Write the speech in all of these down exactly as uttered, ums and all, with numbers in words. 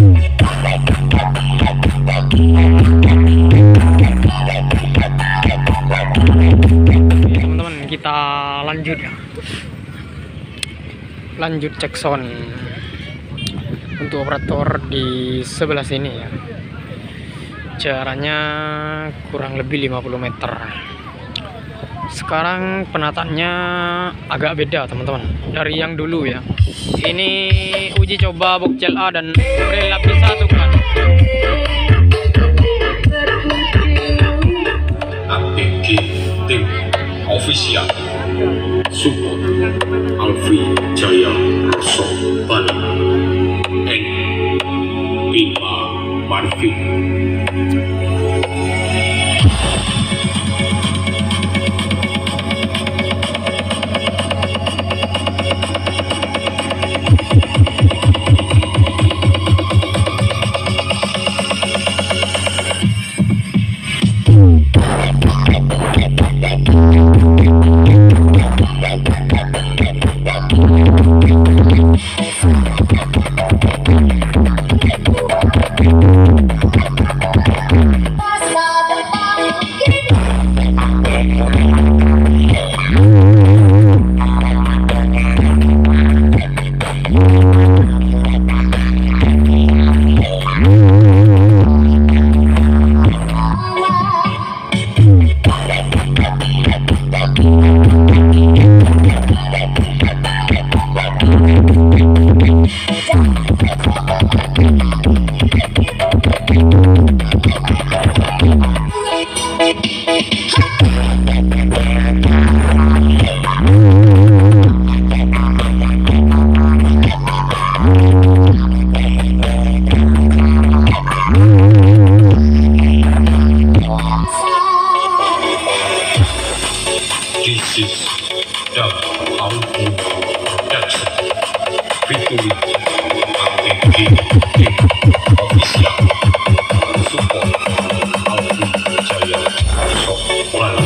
Teman-teman, kita lanjut ya. Lanjut cek sound untuk operator di sebelah sini ya. Jaraknya kurang lebih lima puluh meter. Sekarang penataannya agak beda teman-teman dari yang dulu ya. Ini uji coba box C L A dan rel lapis satu kan. A P G tim official support Alfi Jaya Rosso Bali N Bima Marvin. This is the Alfi Production featuring A P G tim official support Alfi Jaya Rosso Bali.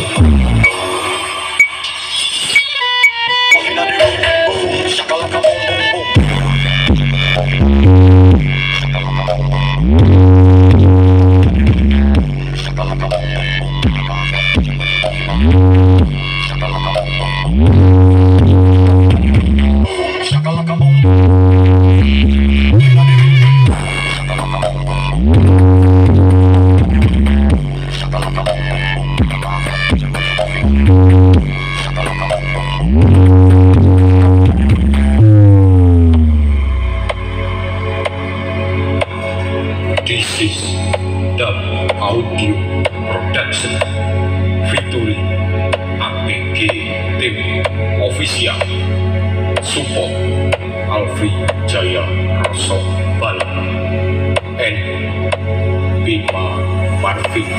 This is the Audio Production featuring A P G tim official support Alfi Jaya Rosso Bali N Bima Marvin.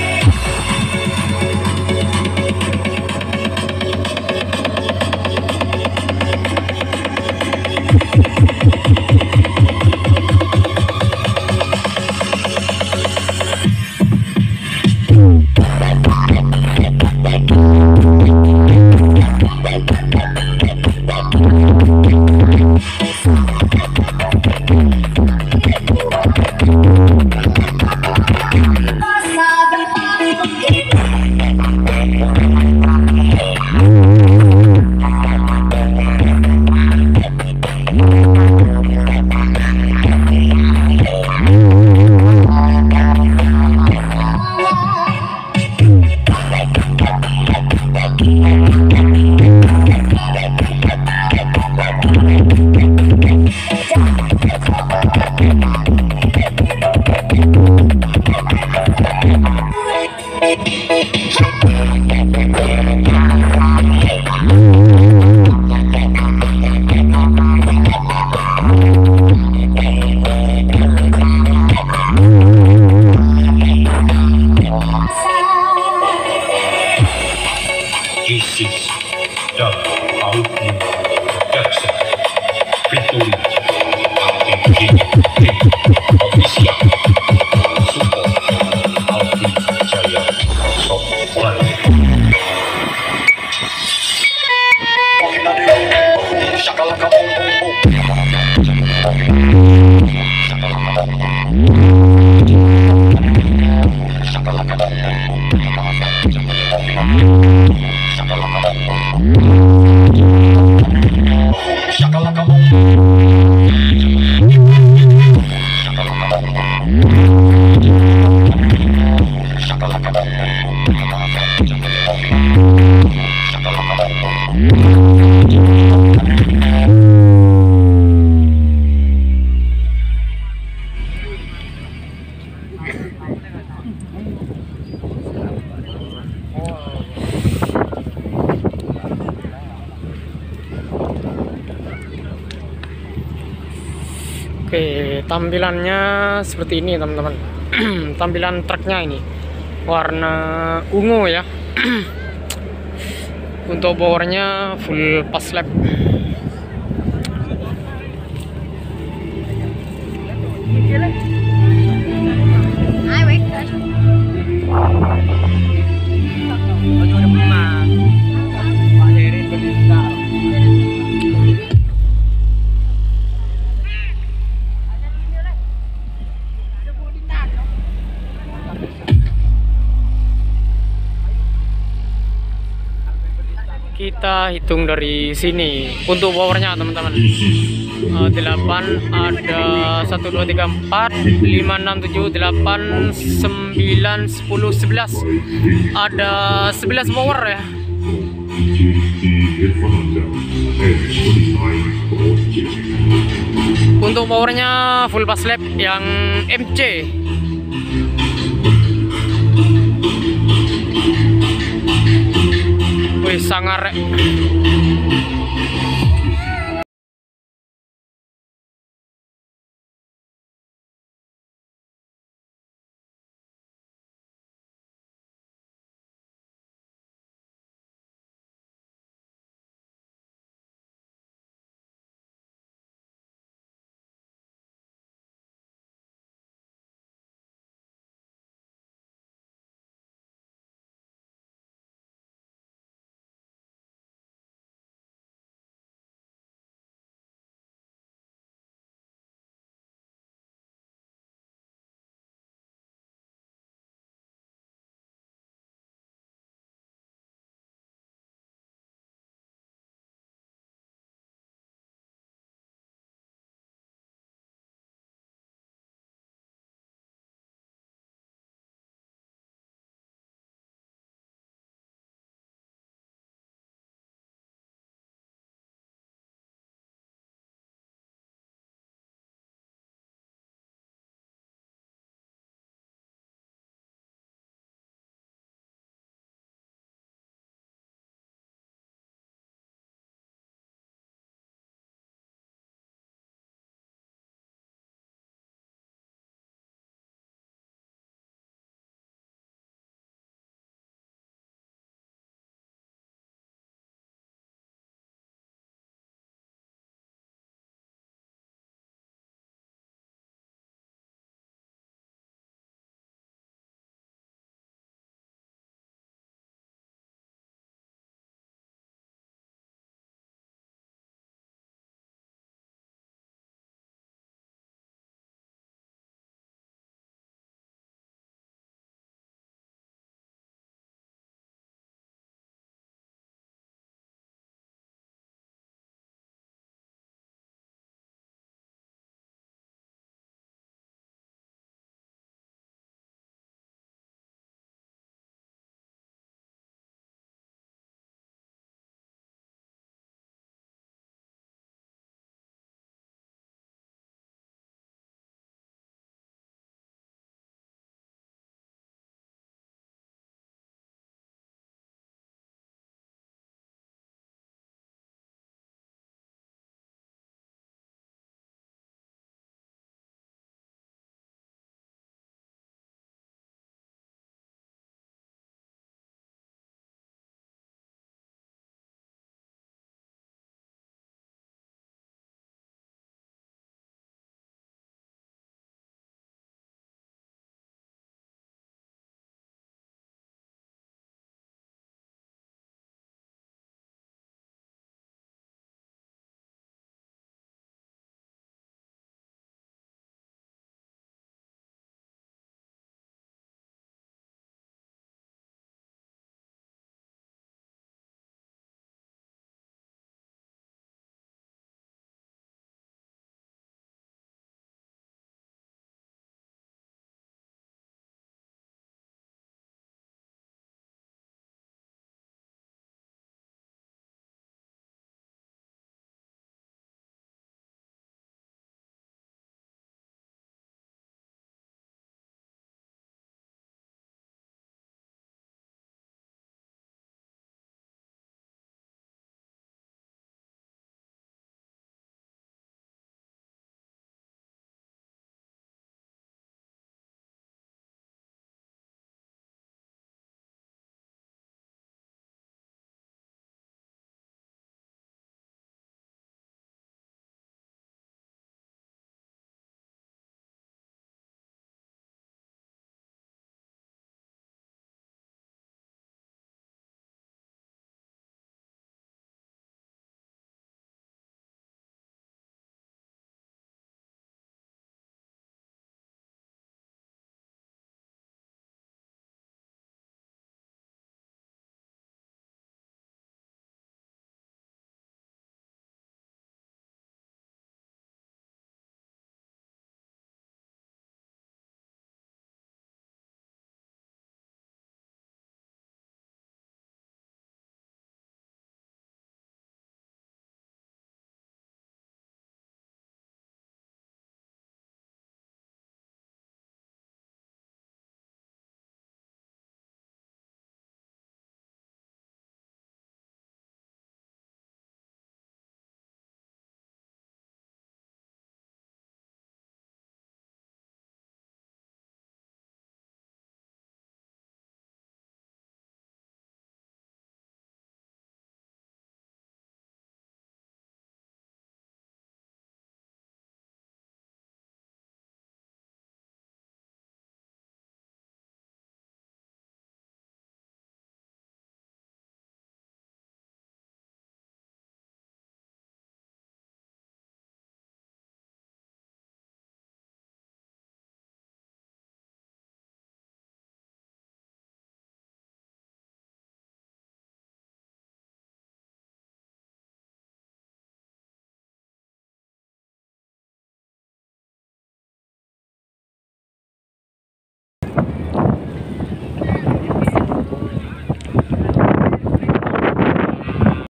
This is the Alfi Production featuring A P G tim official support Alfi Jaya Rosso Bali. Shakalaka boom boom boom. Oke, tampilannya seperti ini teman-teman. Tampilan truknya ini warna ungu ya. Untuk powernya full pas lap. Kita hitung dari sini untuk powernya teman-teman. Uh, delapan ada satu dua tiga empat lima enam tujuh delapan sembilan sepuluh sebelas, ada sebelas power ya. Untuk powernya full pas lap yang M C. Wih, sangar.